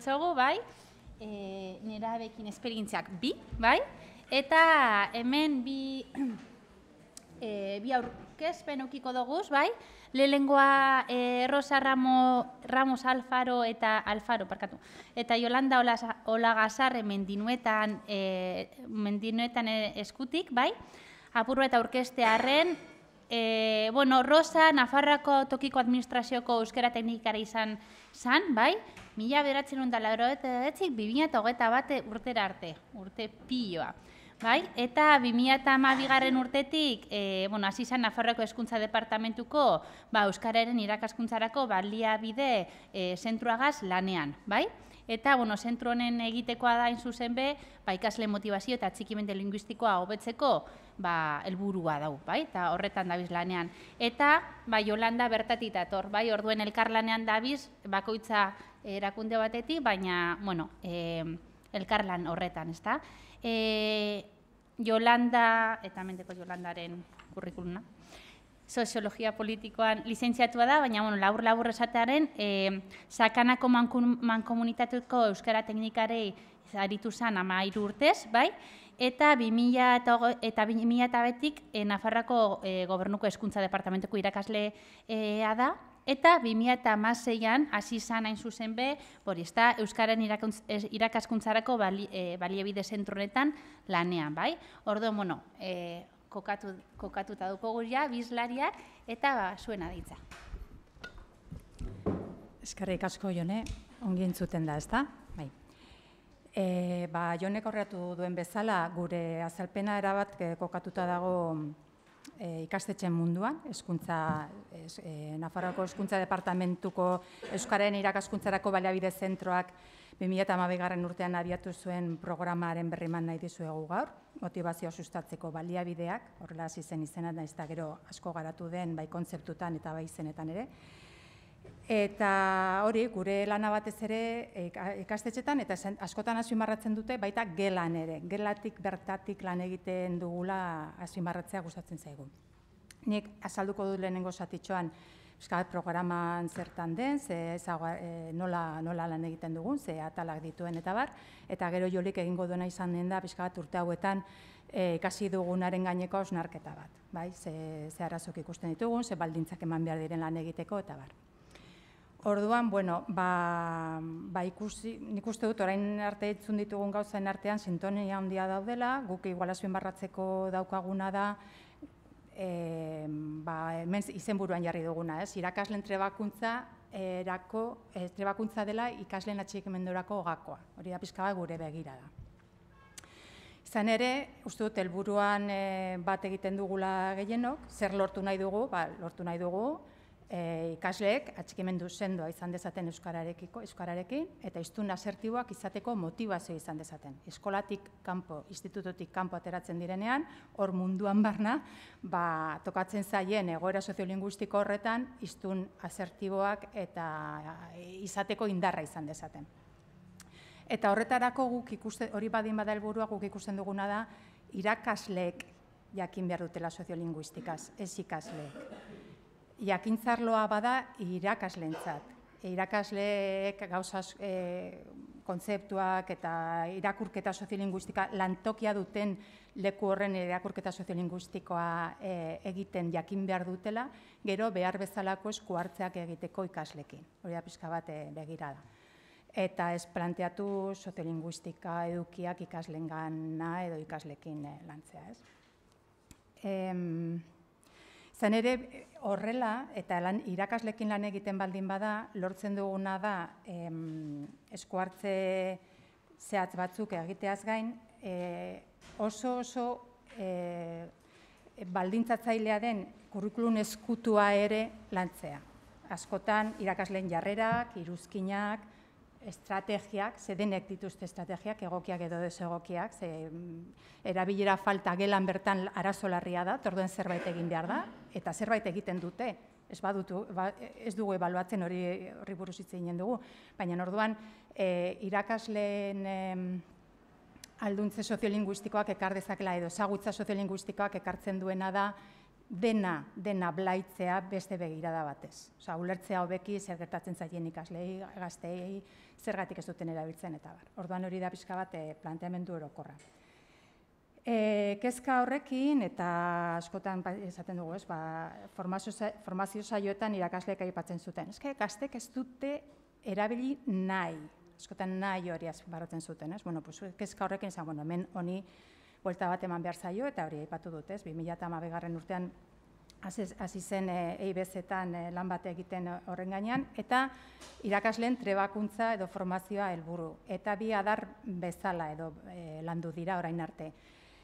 ditzogu, bai, nerabeekin esperientziak bi, bai, eta hemen bi aurkezpen ukiko doguz, bai, lehengoa Rosa Ramos Alfaro eta Yolanda Olagazarre mendinuetan eskutik, bai, apurra eta aurkeztearren, Rosa, Nafarroako tokiko administrazioko euskara teknikara izan zan, bai, 1989-2021 urtera arte, urte piloa. Bai? Eta 2012 urtetik, hasi zen Nafarroako Hezkuntza Departamentuko euskararen irakaskuntzarako baliabide zentruagaz lanean, bai? Eta, zentru honen egitekoa da, zuzen be, ikasle motivazio eta atxikimente linguistikoa hobetzeko helburua dau, bai? Eta horretan dabiz lanean. Eta, Yolanda bertatik dator, bai? Orduen elkarlanean dabiz, bakoitza erakunde batetik, baina, elkarlan horretan, ezta? Yolanda, eta mendeko Yolandaren kurrikuluna, soziologia politikoan lizentziatua da, baina labur esatearen, Sakanako mankomunitatuko euskara teknikarei aritu zen 13 urtez, bai? Eta 2002tik Nafarroako Gobernuko Hezkuntza Departamentuko irakaslea da, eta 2016an hasi izan hain zuzen be, euskaren irakaskuntzarako baliabide zentru honetan lanean, bai? Orduan, kokatuta duko guria, bizlariak, eta zuen aditza. Eskerrik asko, Jone, ongi entzuten da, ezta? Bai. Jonek aurreatu duen bezala, gure azalpena erabat kokatuta dago ikastetxeen munduan, Nafarroako Hezkuntza Departamentuko Euskararen irakaskuntzarako baliabide zentroak 2012 urtean abiatu zuen programaren berriman nahi dizuegu gaur, motivazioa sustatzeko baliabideak, horrela hasi zen izena, nahiz eta gero asko garatu den bai kontzeptutan eta bai izenetan ere. Eta hori, gure lana batez ere ikastetxetan, eta askotan azpimarratzen dute, baita gelan ere. Gelatik bertatik lan egiten dugula azpimarratzea gustatzen zaigu. Nik azalduko dut lehenengo zatitxoan Euskal programan zertan den, nola lan egiten dugun, ze atalak dituen eta bar, eta gero Jolik egingo duena izan den da, pixkat urte hauetan ikasi dugunaren gaineko hausnarketa bat. Ze arazok ikusten ditugun, ze baldintzak eman behar diren lan egiteko eta bar. Orduan, nik uste dut, orain arte itzun ditugun gauzaen artean, sintonia handia daudela, guk igual azpimarratzeko daukaguna da, hemen izenburuan jarri duguna, irakasleen trebakuntza dela ikasleen atxikimendurako gakoa. Hori da pixka bat gure begirada. Izan ere, uste dut, helburuan bat egiten dugula gehienok, zer lortu nahi dugu, lortu nahi dugu, ikasleek atxikimendu sendoa izan dezaten euskararekin eta hiztun asertiboak izateko motivazio izan dezaten. Eskolatik kanpo, institutotik kanpo ateratzen direnean, hor munduan barna, tokatzen zaien egoera soziolinguistiko horretan hiztun asertiboak eta izateko indarra izan dezaten. Eta horretarako hori badin bada helburua guk ikusten duguna da, irakasleek jakin behar dutela soziolinguistikaz, ez ikasleek. Jakintzarloa bada irakasleentzat. Irakasleek gauzaz kontzeptuak eta irakurketa soziolinguistika lantokia duten leku horren irakurketa soziolinguistikoa egiten jakin behar dutela, gero behar bezalako esku hartzeak egiteko ikaslekin. Hori da pixka bat begirada. Eta ez planteatu soziolinguistika edukiak ikaslengana edo ikaslekin lantzea, ez? Zan ere, horrela, eta irakaslekin lan egiten baldin bada, lortzen duguna da esku hartze zehatz batzuk egiteaz gain, oso baldintzatzailea den kurrikulum ezkutua ere lantzea. Askotan, irakasleen jarrerak, iruzkinak, estrategiak, denek dituzte estrategiak, egokiak edo desegokiak, erabilera falta gelan bertan arazo larria da, orduen zerbait egin behar da, eta zerbait egiten dute, ez dugu ebaluatzen hori buruz hitz eginen dugu, baina orduan irakasleen alduntze soziolinguistikoak ekar dezakela edo ezagutza soziolinguistikoak ekartzen duena da dena blaitzea beste begirada batez. Osea, ulertzea hobeki zer gertatzen zaien ikaslei, gazteei, zergatik ez duten erabiltzen eta bar. Orduan hori da pixka bat planteamendu orokorra. Kezka horrekin, eta askotan esaten dugu, formazio saioetan irakasleek aipatzen zuten. Gaztek ez dute erabili nahi, askotan nahi hori azpimarratzen zuten. Kezka horrekin izan, hemen honi buelta bat eman behar zaio, eta hori aipatu dut, 2012 urtean hasi zen EIBZ-etan lan bat egiten horren gainean, eta irakasleen trebakuntza edo formazioa helburu. Eta bi adar bezala edo landu dira orain arte.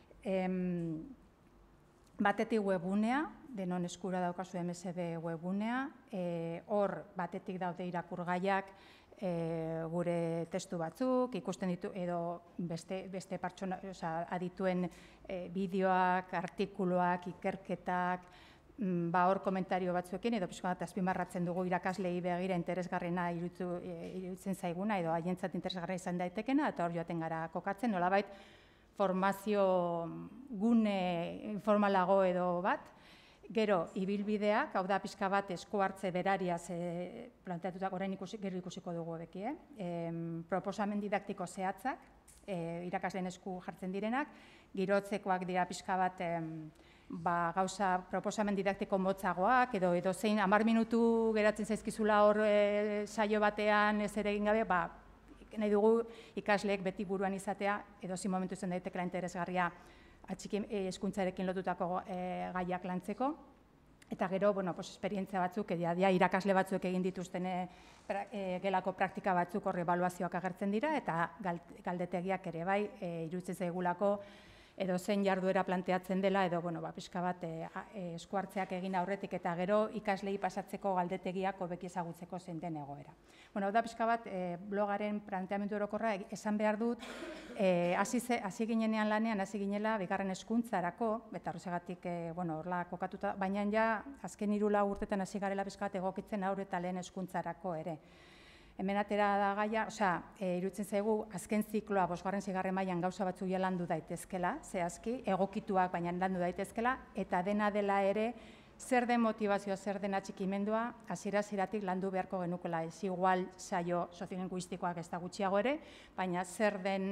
Batetik webgunea, denon eskura daukazu MSB webgunea, hor batetik daude irakurgaiak, gure testu batzuk, ikusten ditu edo beste pertsona, adituen bideoak, artikuluak, ikerketak, hor komentario batzuekin, edo pixka bat azpimarratzen dugu irakaslei begira interesgarrena iruditzen zaiguna, edo haientzat interesgarra izan daitekena, eta hor joaten gara kokatzen, nolabait formazio gune informalago edo bat. Gero, ibilbideak, hau da pixka bat esku hartze berariaz planteatutak, orain gero ikusiko dugu beki, proposamen didaktiko zehatzak, irakasleen esku jartzen direnak, girotzekoak dira pixka bat gauza proposamen didaktiko motzagoak, edo zein 10 minutu geratzen zaizkizula hor saio batean ez ere egin gabe, nahi dugu ikasleek beti buruan izatea, edo zin momentu zen daitekela interesgarria hezkuntzarekin lotutako gaiak lantzeko. Eta gero, esperientzia batzuk, irakasle batzuk egin dituzten gelako praktika batzuk horre ebaluazioak agertzen dira, eta galdetegiak ere bai, iruditzen zaigulako, edo zein jarduera planteatzen dela, edo pixka bat esku hartzeak egin aurretik eta gero ikaslei pasatzeko galdetegiak hobeki ezagutzeko zein den egoera. Hau da pixka bat blogaren planteamendu orokorra esan behar dut, hasi ginenean lanean, hasi ginela bigarren hezkuntzarako, eta horregatik horla kokatuta, baina ja azken 3-4 urtetan hasi garela pixka bat egokitzen aurre eta lehen hezkuntzarako ere. Hemen atera da gaia, iruditzen zaigu, azken zikloa, 5.-6. mailan gauza batzuk landu daitezkela, zehazki, egokituak baina landu daitezkela, eta dena dela ere, zer den motivazioa, zer den atxikimendua, hasiera-hasieratik landu beharko genukela, ez igual saio soziolinguistikoak ez da gutxiago ere, baina zer den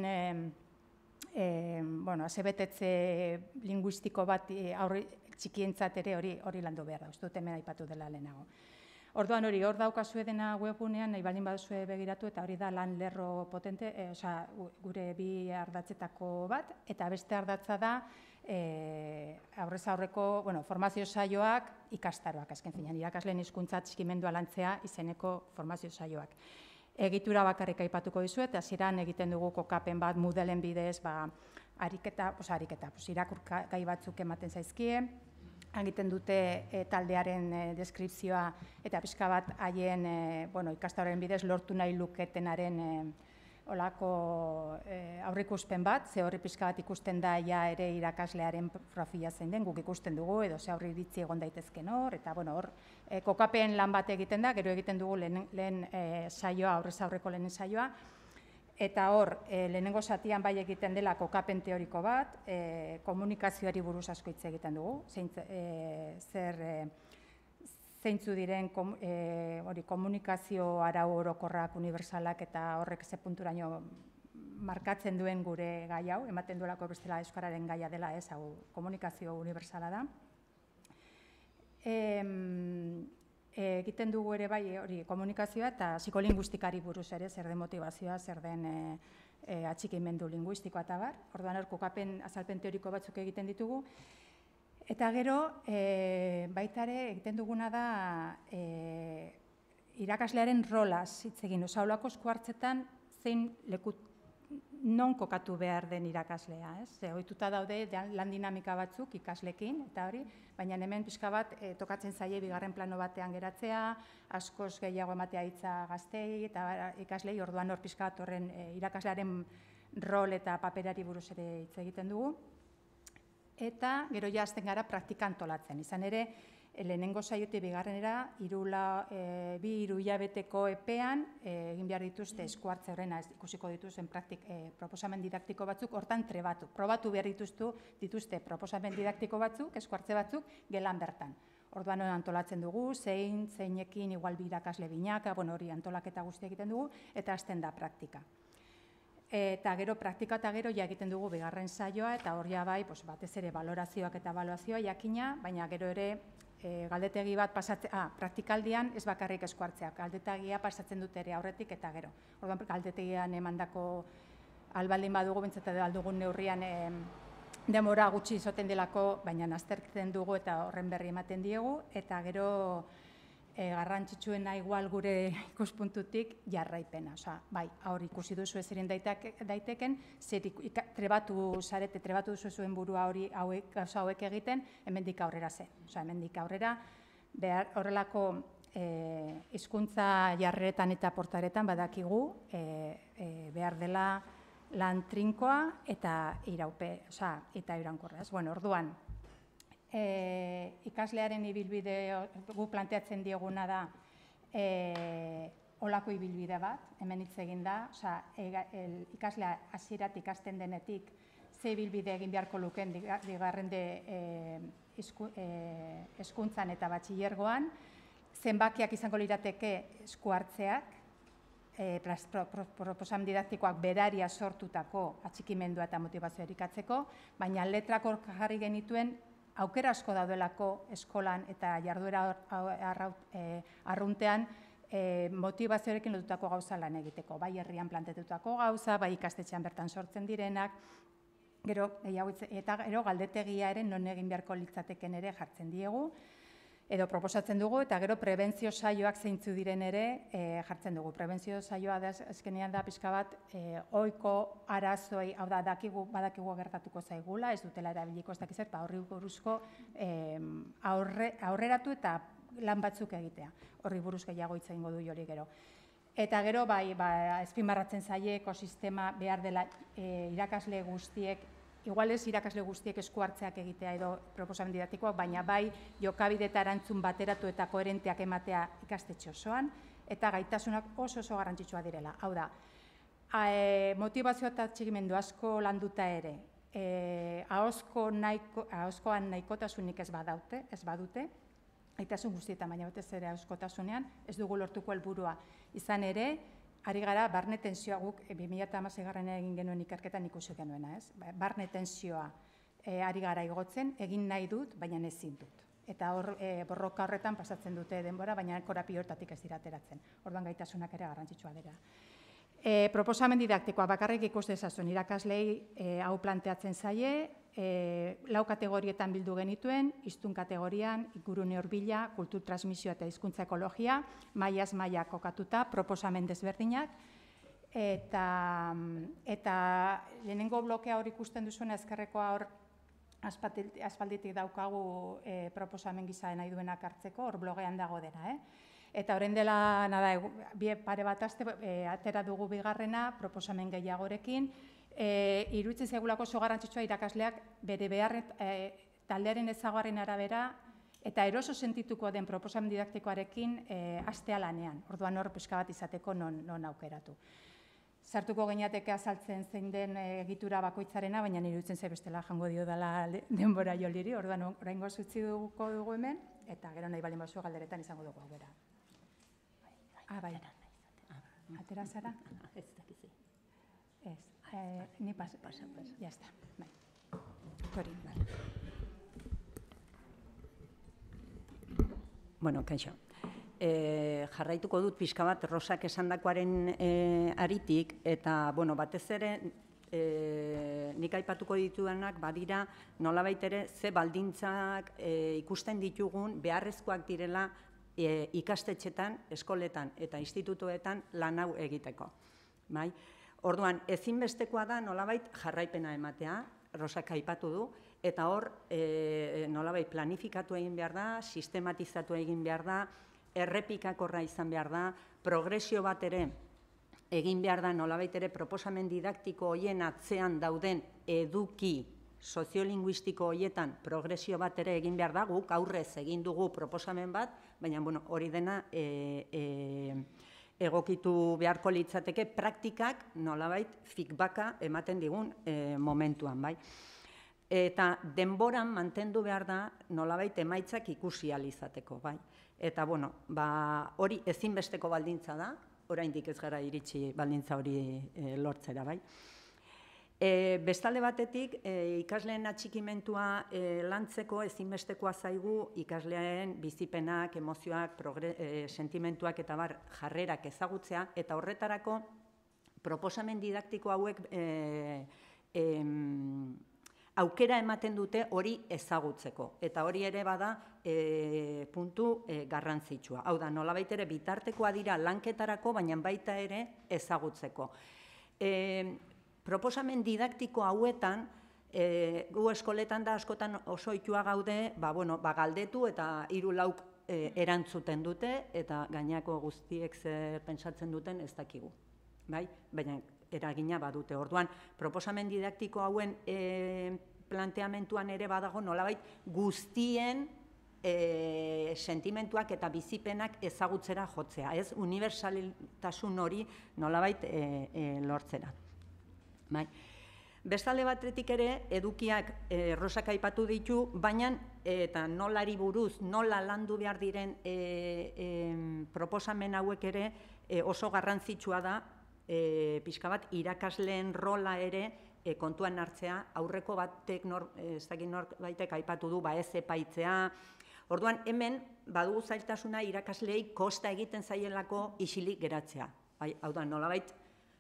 asebetetze linguistiko bat txikientzat ere hori landu behar da, uste dut hemen aipatu dela lehenago. Orduan hor daukazue dena webgunean, nahi baldin baduzue begiratu, eta hori da lan lerro potente, gure bi ardatzetako bat, eta beste ardatza da aurrez aurreko formazio saioak ikastaroak, azken finean, irakasleen hizkuntza atxikimendua lantzea izeneko formazio saioak. Egitura bakarrik aipatuko dizuet, hasieran egiten dugu kokapen bat Moodleen bidez, irakurgai batzuk ematen zaizkie, egiten dute taldearen deskripzioa eta pixka bat haien ikastaroaren bidez lortu nahi luketenaren olako aurrikuspen bat, ze horri pixka bat ikusten da ja ere irakaslearen profila zein den, guk ikusten dugu, edo ze aurri iritzi egon daitezken hor, eta hor kokapen lan bat egiten da, gero egiten dugu lehen saioa, aurrez aurreko lehen saioa, eta hor, lehenengo zatian bai egiten dela kokapen teoriko bat, komunikazioari buruz asko hitz egiten dugu, zeintzu diren komunikazio arau orokorrak unibertsalak eta horrek ze punturaino markatzen duen gure gai hau, ematen duelako bestela euskararen gaia dela ez, hau komunikazio unibertsala da. Egiten dugu ere bai hori komunikazioa eta psikolinguistikari buruz ere, zer den motivazioa, zer den atxikimendu linguistikoa eta bar. Orduan hor kokapen azalpen teoriko batzuk egiten ditugu. Eta gero, baita ere egiten duguna da irakaslearen rolaz hitz egin. Olako esku hartzetan zein non kokatu behar den irakaslea. Ohituta daude lan dinamika batzuk ikaslekin, eta hori, baina hemen pixka bat tokatzen zaie bigarren plano batean geratzea, askoz gehiago ematea hitza gaztei eta ikaslei, orduan hor pixka bat horren irakaslearen rol eta paperari buruz ere hitz egiten dugu. Eta gero ja hasten gara praktika antolatzen. Izan ere, lehenengo saiotik bigarrenera, 2-3 hilabeteko epean egin behar dituzte esku hartze horrena, ikusiko dituzten proposamen didaktiko batzuk, hortan probatu behar dituzte proposamen didaktiko batzuk, esku hartze batzuk, gelan bertan. Orduan antolatzen dugu, zeinekin igual bi irakasle binaka, hori antolaketa guztia egiten dugu, eta hasten da praktika. Eta gero praktika eta gero ja egiten dugu bigarren saioa, eta hor ja bai, batez ere balorazioak eta ebaluazioa jakina, baina gero ere galdetegi bat pasatzen, praktikaldian ez bakarrik esku hartzeak, galdetegia pasatzen dute ere aurretik eta gero. Orduan galdetegian emandako albaldin badugu, bintzate aldugun neurrian demora gutxi izaten delako, baina aztertzen dugu eta horren berri ematen diegu, eta gero garrantzitsuena igual gure ikuspuntutik jarraipena. Bai, hor ikusi duzu ez ziren daiteken, trebatu duzu zuen burua gauza hauek egiten, hemendik aurrera zen. Hemendik aurrera, horrelako hizkuntza jarreretan eta portaretan badakigu behar dela lan trinkoa eta iraunkorra. Orduan, ikaslearen ibilbide gu planteatzen dieguna da olako ibilbide bat, hemen hitz egin da, ikaslea hasieratik ikasten denetik ze ibilbide egin beharko luken bigarren hezkuntzan eta batxilergoan, zenbakiak izango lirateke esku hartzeak, proposamen didaktikoak beraria sortutako atxikimendua eta motivazioa erikatzeko, baina letrak hor jarri genituen aukera asko daudelako eskolan eta jarduera arruntean motivazioarekin lotutako gauza lan egiteko. Bai herrian plantetutako gauza, bai ikastetxean bertan sortzen direnak, eta gero galdetegia ere non egin beharko litzateken ere jartzen diegu, edo proposatzen dugu, eta gero prebentzio saioak zeintzu diren ere jartzen dugu. Prebentzio saioa azkenean da pixka bat ohiko arazoi, hau da, badakigu gertatuko zaigula, ez dutela erabiliko ez dakizet, horri buruzko aurreratu eta lan batzuk egitea. Horri buruz gehiago hitz egingo du hori gero. Eta gero, bai, azpimarratzen zaie ekosistema behar dela irakasle guztiek, igual ez irakasle guztiek esku hartzeak egitea edo proposamen didaktikoak, baina bai jokabide eta erantzun bateratu eta koherenteak ematea ikastetxe osoan, eta gaitasunak oso garrantzitsua direla. Hau da, motivazio eta atxikimendu asko landuta ere, ahozkoan nahikotasunik ez badute, gaitasun guztietan, baina batez ere ahozkotasunean, ez dugu lortuko helburua. Izan ere, ari gara, barne tensioa guk 2016 egin genuen ikerketan ikusi genuena, ez? Barne tensioa ari gara igotzen, egin nahi dut, baina ezin dut. Eta hor, borroka horretan pasatzen dute denbora, baina korapio hortatik ez dira ateratzen. Orduan gaitasunak ere garrantzitsua dira. Proposamen didaktikoa bakarrik ikus dezazuen irakaslei hau planteatzen zaie, 4 kategorietan bildu genituen, hiztun kategorian, ingurune hurbila, kultur transmisioa eta hizkuntza ekologia, mailaz maila kokatuta, proposamen desberdinak, eta lehenengo blokea hor ikusten duzuena ezkerrekoa hor aspalditik daukagu proposamen gisa nahi duenak hartzeko, hor blogean dago dena, Eta horren dela, pare bat aste, atera dugu bigarrena, proposamen gehiagorekin, iruditzen zaigulako oso garrantzitsua irakasleak bere behar taldearen ezaugarrien arabera eta eroso sentituko den proposamen didaktikoarekin hastea lanean. Orduan hor pixka bat izateko non aukeratu. Sartuko gineateke azaltzen zein den egitura bakoitzarena, baina iruditzen zait bestela jango dio dela denbora joliri, orduan oraingoz utzi dugu hemen, eta gero nahi baldin bazu galderetan izango dugu aukera. Bai. Atera zara? Ez dakizi. Ez. Ni pasa. Ya está. Bai. Hori. Bueno, kaixo. Jarraituko dut pixka bat Rosak esandakoaren aritik, eta, batez ere, nik aipatuko ditudanak badira nolabait ere ze baldintzak ikusten ditugun beharrezkoak direla ikastetxetan, eskoletan eta institutoetan lan hau egiteko. Orduan, ezinbestekoa da nolabait jarraipena ematea, Rosak aipatu du, eta hor nolabait planifikatu egin behar da, sistematizatu egin behar da, errepikakorra izan behar da, progresio bat ere egin behar da, nolabait ere proposamen didaktiko horien atzean dauden eduki soziolinguistiko horietan progresio bat ere egin behar da, guk aurrez egin dugu proposamen bat, baina hori dena egokitu beharko litzateke praktikak nolabait feedbacka ematen digun momentuan, bai. Eta denboran mantendu behar da nolabait emaitzak ikusi ahal izateko, bai. Eta hori ezinbesteko baldintza da, oraindik ez gara iritsi baldintza hori lortzera, bai. Bestalde batetik, ikasleen atxikimentua lantzeko ezinbestekoa zaigu ikasleen bizipenak, emozioak, sentimentuak eta jarrerak ezagutzea, eta horretarako proposamen didaktiko hauek aukera ematen dute hori ezagutzeko. Eta hori ere bada puntu garrantzitsua. Hau da, nolabait ere bitartekoa dira lanketarako, baina baita ere ezagutzeko. Proposamen didaktiko hauetan, gu eskoletan da askotan oso itua gaude, galdetu eta 3-4 erantzuten dute, eta gainako guztiek zer pentsatzen duten ez dakigu. Baina eragina badute. Orduan, proposamen didaktiko hauen planteamentuan ere badago nolabait guztien sentimentuak eta bizipenak ezagutzera jotzea, ez unibertsaltasun hori nolabait lortzera. Bestalde batetik ere, edukiak Rosak aipatu ditu, baina eta nolari buruz, nola landu behar diren proposamen hauek ere oso garrantzitsua da, pixka bat irakasleen rola ere kontuan hartzea, aurreko batek norbaitek aipatu du, ez epaitzea. Orduan, hemen badugu zailtasuna irakasleei kosta egiten zaielako isilik geratzea. Hau da, nolabait,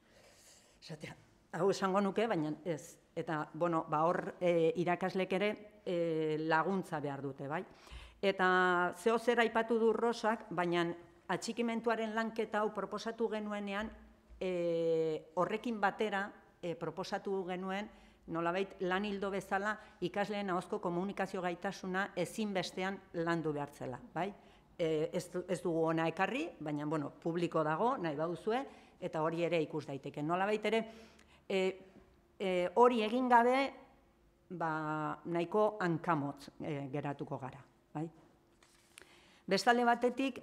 hau esango nuke, baina ez. Eta, hor irakaslek ere laguntza behar dute, bai. Eta zeo zer aipatu du Rosak, baina atxikimentuaren lanketa hau proposatu genuenean, horrekin batera proposatu genuen, nolabait lan hildo bezala ikasleen ahozko komunikazio gaitasuna ezinbestean landu behar zela, bai. Ez dugu ona ekarri, baina, publiko dago, nahi baduzue, eta hori ere ikus daiteke. Nolabait ere, hori egin gabe, nahiko hankamotz geratuko gara. Bestalde batetik,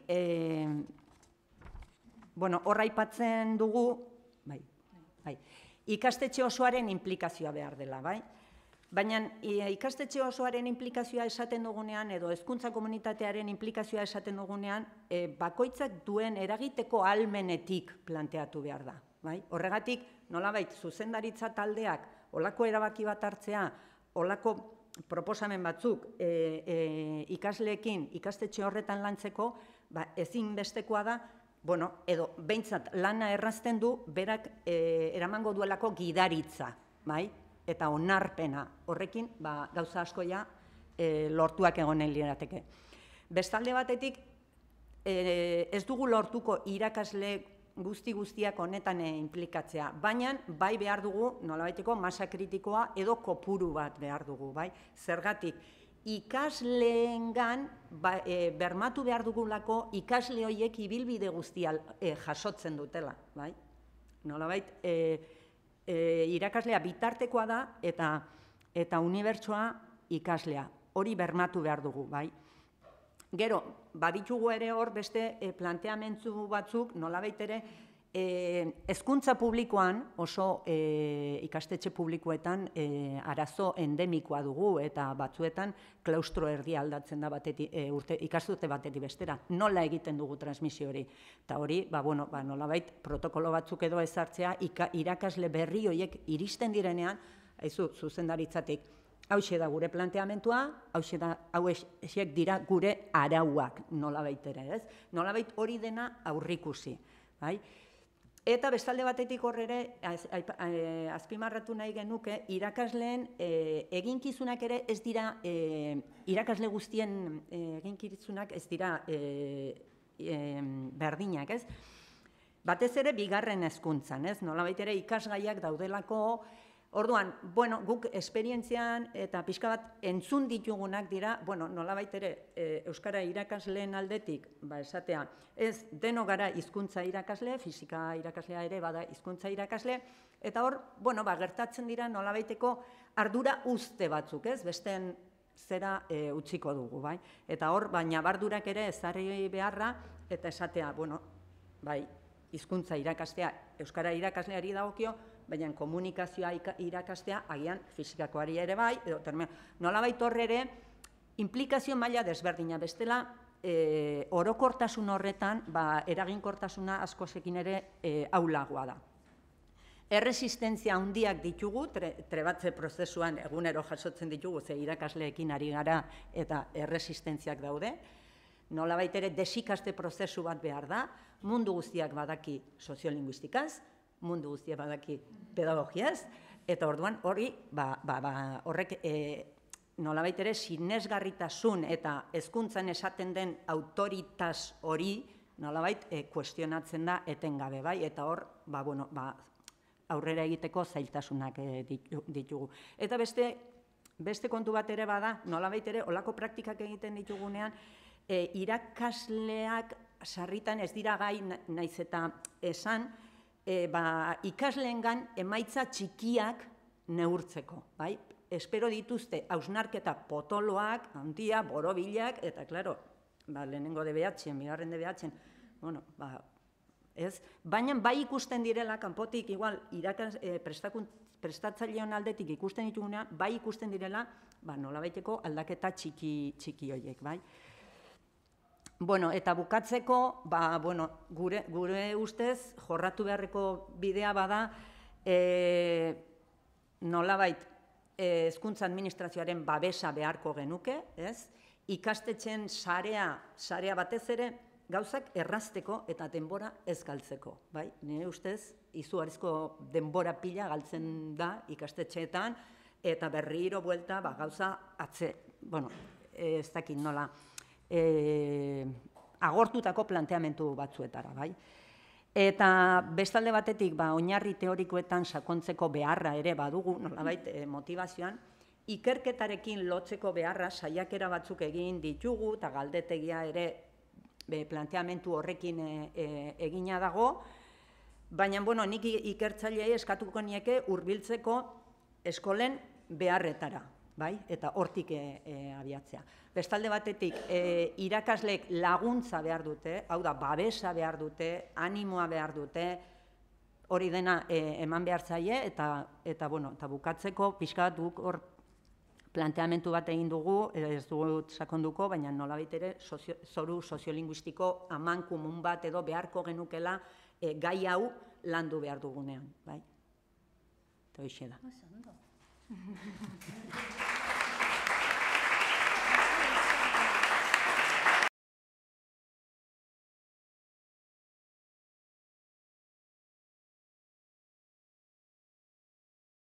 horra aipatzen dugu, ikastetxe osoaren implikazioa behar dela, baina ikastetxe osoaren implikazioa esaten dugunean, edo hezkuntza komunitatearen implikazioa esaten dugunean, bakoitzak duen eragiteko ahalmenetik planteatu behar da. Horregatik, nolabait, zuzendaritza taldeak, olako erabaki bat hartzea, olako proposamen batzuk ikasleekin ikastetxe horretan lantzeko, ezinbestekoa da, edo behintzat lana errazten du, berak eramango duelako gidaritza, eta onarpena. Horrekin, gauza askoia lortuak egonen lirateke. Bestalde batetik, ez dugu lortuko irakasle guztiak honetan implikatzea, baina bai behar dugu, nolabaiteko, masa kritikoa edo kopuru bat behar dugu, zergatik, ikasleengan bermatu behar dugulako ikasle horiek ibilbide guztia jasotzen dutela, nolabait, irakaslea bitartekoa da eta unibertsoa ikaslea, hori bermatu behar dugu, Gero, baditugu ere hor beste planteamendu batzuk, nolabait ere, hezkuntza publikoan, oso ikastetxe publikoetan arazo endemikoa dugu, eta batzuetan klaustro erdia aldatzen da ikasturte batetik bestera. Nola egiten dugu transmisio hori? Eta hori, nolabait, protokolo batzuk edo ezartzea, irakasle berri horiek iristen direnean, zuzendaritzatik, hauxe da gure planteamentua, hauexek dira gure arauak nolabait ere, ez? Nolabait hori dena aurrikusi, Eta bestalde batetik horre azpimarratu nahi genuke, irakasleen eginkizunak ere ez dira, irakasle guztien eginkizunak ez dira berdinak, ez? Batez ere bigarren hezkuntzan, ez? Nolabait ere ikasgaiak daudelako, Orduan, bueno, guk esperientzian eta pixka bat entzun ditugunak dira, bueno, nolabait ere euskara irakasleen aldetik, esatea, ez deno gara hizkuntza irakasle, fisika irakaslea ere bada hizkuntza irakasle, eta hor, bueno, gertatzen dira nolabaiteko ardura uzte batzuk, ez? Besteen zera utziko dugu, bai? Eta hor, nabardurak ere ezarri beharra, eta esatea, bueno, bai, hizkuntza irakastea euskara irakasleari dagokio, baina komunikazioa irakastea agian fizikakoari ere bai, edo nolabait horre ere implikazio maila desberdina, bestela orokortasun horretan eraginkortasuna askosekin ere ahulagoa da. Erresistentzia handiak ditugu, trebatze prozesuan egunero jasotzen ditugu, ze irakasleekin ari gara eta erresistentziak daude, nolabait ere desikaste prozesu bat behar da, mundu guztiak badaki soziolinguistikaz, mundu guztiak badaki pedagogiaz, eta orduan horrek nolabait ere sinesgarritasun eta hezkuntzan esaten den autoritaz hori nolabait kuestionatzen da etengabe, bai? Eta hor, aurrera egiteko zailtasunak ditugu. Eta beste kontu bat ere bada, nolabait ere olako praktikak egiten ditugunean, irakasleak sarritan ez dira gai naiz eta esan, ikasleengan emaitza txikiak neurtzeko, bai? Espero dituzte hausnarketa potoloak, handia, borobilak, eta, klaro, lehenengo DBH-en, bigarren DBH-en, bueno, ez? Baina bai ikusten direla, kanpotik, igual, prestatzaileon aldetik ikusten ditugunean, bai ikusten direla, nolabaiteko aldaketa txiki horiek, bai? Bueno, eta bukatzeko, gure ustez, jorratu beharreko bidea bada, nolabait hezkuntza administrazioaren babesa beharko genuke, ez? Ikastetxeen sarea batez ere, gauzak errazteko eta denbora ez galtzeko, bai? Nire ustez, izugarrizko denbora pila galtzen da ikastetxeetan, eta berriro buelta gauza ez dakit nola, agortutako planteamentu batzuetara, bai? Eta bestalde batetik, oinarri teorikoetan sakontzeko beharra ere badugu, nolabait motivazioan, ikerketarekin lotzeko beharra saiakera batzuk egin ditugu, eta galdetegia ere planteamentu horrekin egina dago, baina, nik ikertzaileei eskatuko nieke hurbiltzeko eskolen beharretara, bai? Eta hortik abiatzea. Bestalde batetik, irakasleek laguntza behar dute, hau da, babesa behar dute, animoa behar dute, hori dena eman behar zaie, eta bukatzeko, pixka bat duk hor planteamentu bat egin dugu, ez dugu sakonduko, baina nolabait ere zoru soziolinguistiko amankumun bat edo beharko genukela gai hau landu behar dugunean, bai? Eta hoxe da.